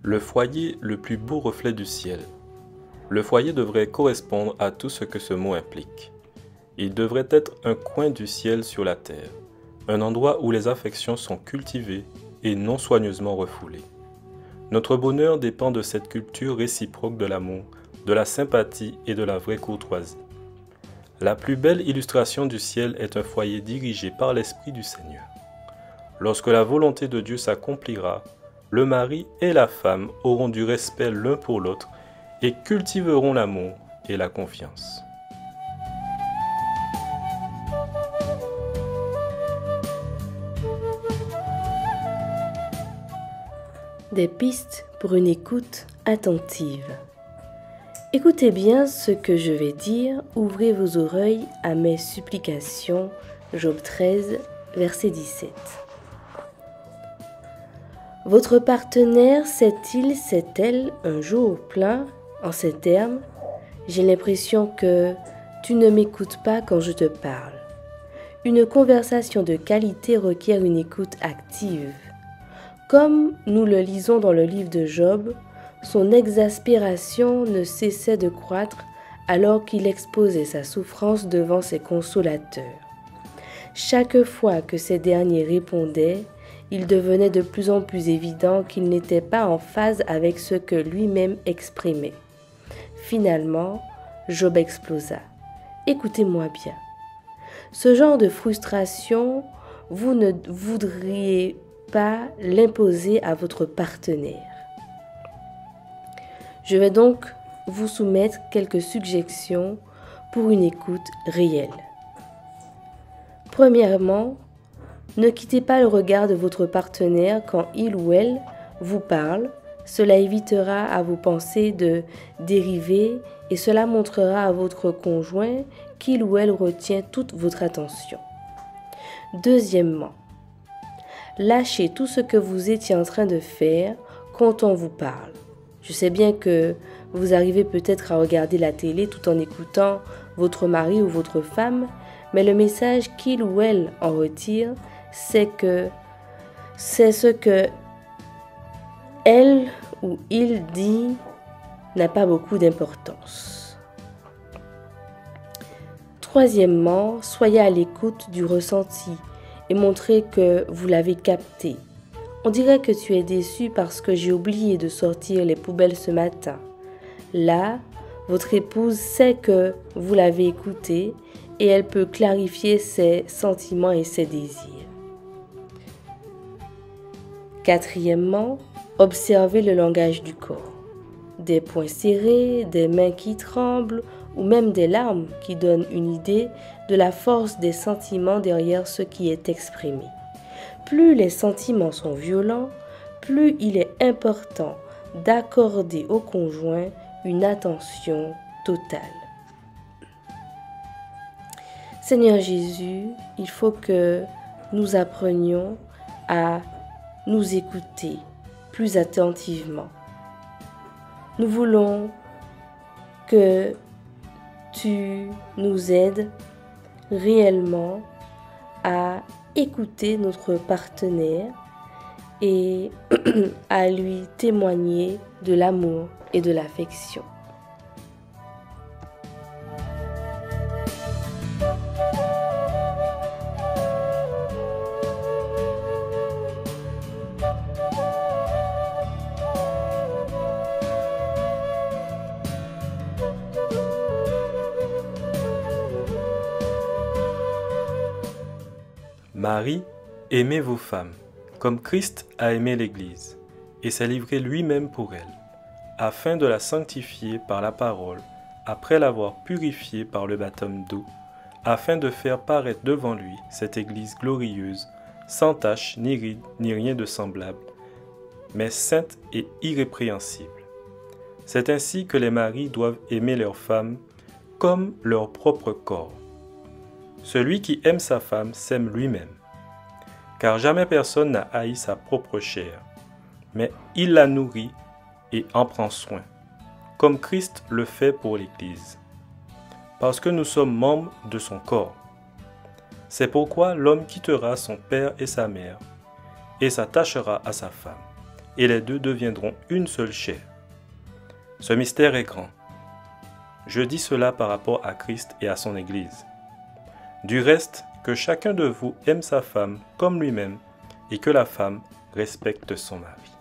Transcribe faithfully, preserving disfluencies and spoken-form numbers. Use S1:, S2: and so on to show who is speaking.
S1: Le foyer, le plus beau reflet du ciel. Le foyer devrait correspondre à tout ce que ce mot implique. Il devrait être un coin du ciel sur la terre, un endroit où les affections sont cultivées et non soigneusement refoulées. Notre bonheur dépend de cette culture réciproque de l'amour, de la sympathie et de la vraie courtoisie. La plus belle illustration du ciel est un foyer dirigé par l'Esprit du Seigneur. Lorsque la volonté de Dieu s'accomplira, le mari et la femme auront du respect l'un pour l'autre et cultiveront l'amour et la confiance.
S2: Des pistes pour une écoute attentive. Écoutez bien ce que je vais dire, ouvrez vos oreilles à mes supplications. Job treize, verset dix-sept. Votre partenaire sait-il, sait-elle un jour plein en ces termes? J'ai l'impression que tu ne m'écoutes pas quand je te parle. Une conversation de qualité requiert une écoute active. Comme nous le lisons dans le livre de Job, son exaspération ne cessait de croître alors qu'il exposait sa souffrance devant ses consolateurs. Chaque fois que ces derniers répondaient, il devenait de plus en plus évident qu'il n'était pas en phase avec ce que lui-même exprimait. Finalement, Job explosa. Écoutez-moi bien. Ce genre de frustration, vous ne voudriez pas l'imposer à votre partenaire. Je vais donc vous soumettre quelques suggestions pour une écoute réelle. Premièrement, ne quittez pas le regard de votre partenaire quand il ou elle vous parle. Cela évitera à vos pensées de dériver et cela montrera à votre conjoint qu'il ou elle retient toute votre attention. Deuxièmement, lâchez tout ce que vous étiez en train de faire quand on vous parle. Je sais bien que vous arrivez peut-être à regarder la télé tout en écoutant votre mari ou votre femme, mais le message qu'il ou elle en retire, c'est que c'est ce que elle ou il dit n'a pas beaucoup d'importance. Troisièmement, soyez à l'écoute du ressenti et montrez que vous l'avez capté. On dirait que tu es déçu parce que j'ai oublié de sortir les poubelles ce matin. Là, votre épouse sait que vous l'avez écouté et elle peut clarifier ses sentiments et ses désirs. Quatrièmement, observez le langage du corps. Des poings serrés, des mains qui tremblent ou même des larmes qui donnent une idée de la force des sentiments derrière ce qui est exprimé. Plus les sentiments sont violents, plus il est important d'accorder au conjoint une attention totale. Seigneur Jésus, il faut que nous apprenions à nous écouter plus attentivement. Nous voulons que tu nous aides réellement à écouter notre partenaire et à lui témoigner de l'amour et de l'affection.
S1: Marie, aimez vos femmes, comme Christ a aimé l'Église, et s'est livré lui-même pour elle, afin de la sanctifier par la parole, après l'avoir purifiée par le baptême d'eau, afin de faire paraître devant lui cette Église glorieuse, sans tache, ni ride, ni rien de semblable, mais sainte et irrépréhensible. C'est ainsi que les maris doivent aimer leurs femmes comme leur propre corps. Celui qui aime sa femme s'aime lui-même, car jamais personne n'a haï sa propre chair, mais il la nourrit et en prend soin, comme Christ le fait pour l'Église, parce que nous sommes membres de son corps. C'est pourquoi l'homme quittera son père et sa mère, et s'attachera à sa femme, et les deux deviendront une seule chair. Ce mystère est grand. Je dis cela par rapport à Christ et à son Église. Du reste, que chacun de vous aime sa femme comme lui-même et que la femme respecte son mari.